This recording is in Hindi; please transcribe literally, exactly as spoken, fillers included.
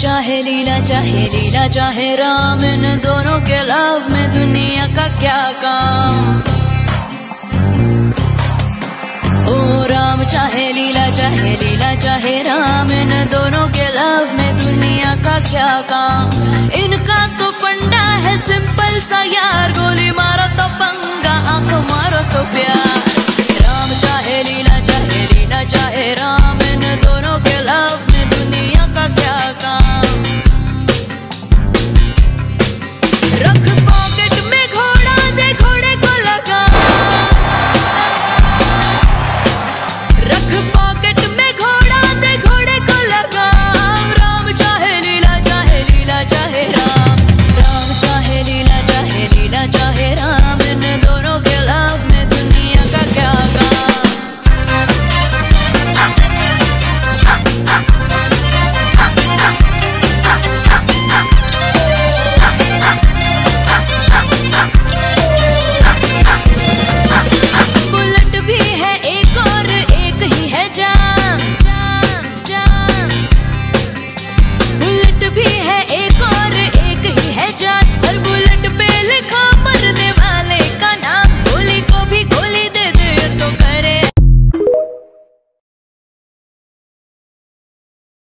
चाहे लीला चाहे लीला चाहे राम, इन दोनों के लव में दुनिया का क्या काम। ओ राम चाहे लीला चाहे लीला चाहे राम, इन दोनों के लव में दुनिया का क्या काम। इनका तो फंडा है सिंपल सा यार, गोली मारो तो पंगा, आंखों मारो तो प्यार।